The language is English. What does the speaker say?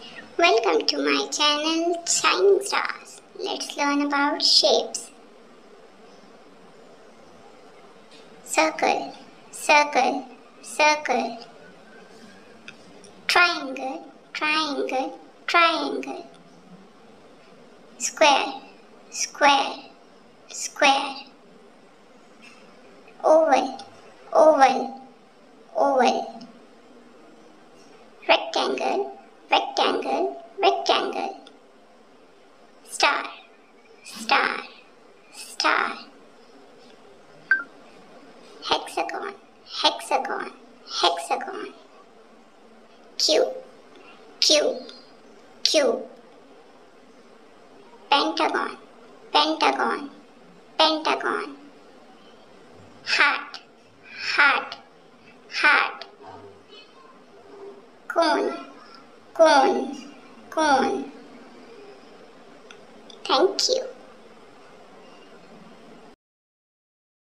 Welcome to my channel Shining Stars. Let's learn about shapes. Circle, circle, circle. Triangle, triangle, triangle. Square, square, square. Oval, oval, oval. Rectangle, rectangle, rectangle. Star, star, star. Hexagon, hexagon, hexagon. Cube, cube, cube. Pentagon, pentagon, pentagon. Heart, heart, heart. Cone, cone, cone. Thank you.